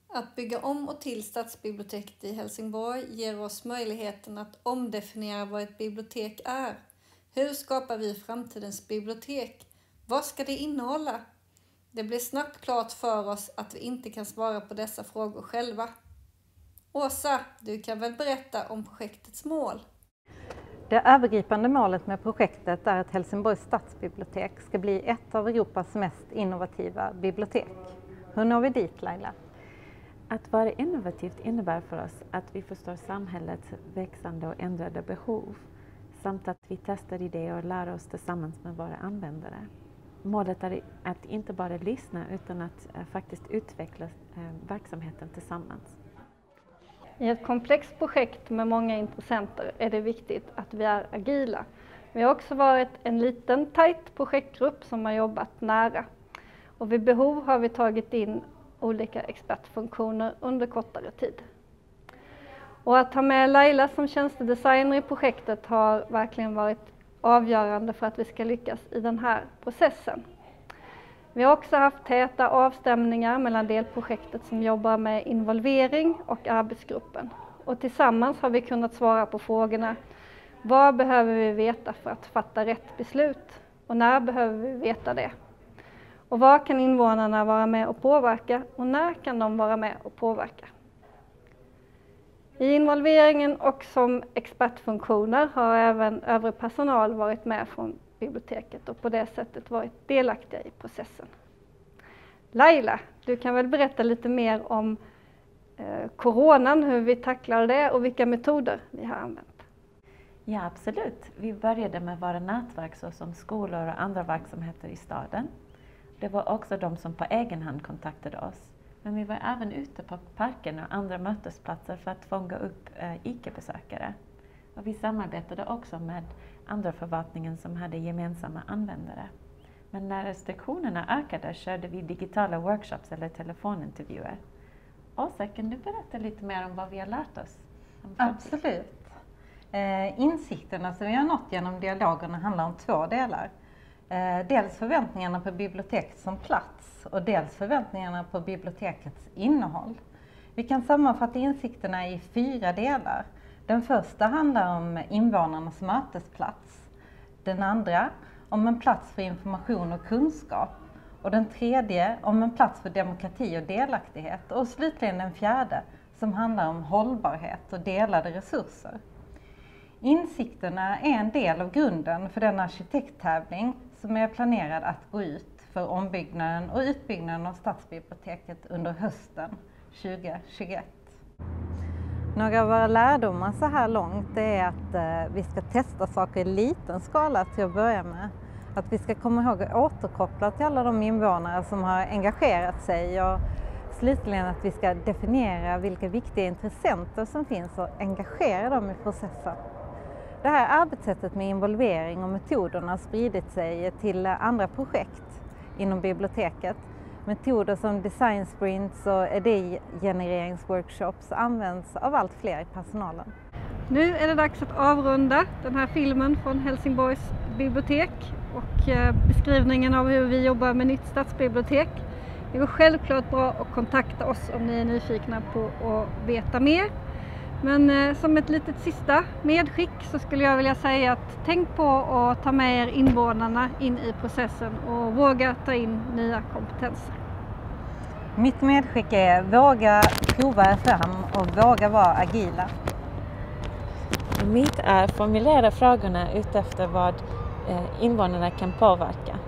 Att bygga om och till stadsbiblioteket i Helsingborg ger oss möjligheten att omdefiniera vad ett bibliotek är. Hur skapar vi framtidens bibliotek? Vad ska det innehålla? Det blir snabbt klart för oss att vi inte kan svara på dessa frågor själva. Åsa, du kan väl berätta om projektets mål? Det övergripande målet med projektet är att Helsingborgs stadsbibliotek ska bli ett av Europas mest innovativa bibliotek. Hur når vi dit, Laila? Att vara innovativt innebär för oss att vi förstår samhällets växande och ändrade behov samt att vi testar idéer och lär oss tillsammans med våra användare. Målet är att inte bara lyssna utan att faktiskt utveckla verksamheten tillsammans. I ett komplext projekt med många intressenter är det viktigt att vi är agila. Vi har också varit en liten tajt projektgrupp som har jobbat nära. Och vid behov har vi tagit in olika expertfunktioner under kortare tid. Och att ha med Laila som tjänstedesigner i projektet har verkligen varit avgörande för att vi ska lyckas i den här processen. Vi har också haft täta avstämningar mellan delprojektet som jobbar med involvering och arbetsgruppen. Och tillsammans har vi kunnat svara på frågorna: vad behöver vi veta för att fatta rätt beslut? Och när behöver vi veta det? Och vad kan invånarna vara med och påverka? Och när kan de vara med och påverka? I involveringen och som expertfunktioner har även övrig personal varit med från biblioteket och på det sättet varit delaktiga i processen. Laila, du kan väl berätta lite mer om coronan, hur vi tacklar det och vilka metoder vi har använt. Ja, absolut. Vi började med våra nätverk såsom skolor och andra verksamheter i staden. Det var också de som på egen hand kontaktade oss. Men vi var även ute på parken och andra mötesplatser för att fånga upp ICA-besökare. Och vi samarbetade också med andra förvaltningen som hade gemensamma användare. Men när restriktionerna ökade körde vi digitala workshops eller telefonintervjuer. Åsa, kan du berätta lite mer om vad vi har lärt oss? Absolut. Insikterna som vi har nått genom dialogerna handlar om två delar. Dels förväntningarna på biblioteket som plats och dels förväntningarna på bibliotekets innehåll. Vi kan sammanfatta insikterna i 4 delar. Den första handlar om invånarnas mötesplats. Den andra om en plats för information och kunskap. Och den tredje om en plats för demokrati och delaktighet. Och slutligen den fjärde som handlar om hållbarhet och delade resurser. Insikterna är en del av grunden för den arkitekttävling som är planerad att gå ut för ombyggnaden och utbyggnaden av stadsbiblioteket under hösten 2021. Några av våra lärdomar så här långt är att vi ska testa saker i liten skala till att börja med. Att vi ska komma ihåg att återkoppla till alla de invånare som har engagerat sig och slutligen att vi ska definiera vilka viktiga intressenter som finns och engagera dem i processen. Det här arbetssättet med involvering och metoderna har spridit sig till andra projekt inom biblioteket. Metoder som design sprints och idégenereringsworkshops används av allt fler i personalen. Nu är det dags att avrunda den här filmen från Helsingborgs bibliotek och beskrivningen av hur vi jobbar med nytt stadsbibliotek. Det går självklart bra att kontakta oss om ni är nyfikna på att veta mer. Men som ett litet sista medskick så skulle jag vilja säga att tänk på att ta med er invånarna in i processen och våga ta in nya kompetenser. Mitt medskick är våga prova er fram och våga vara agila. Mitt är formulera frågorna utefter vad invånarna kan påverka.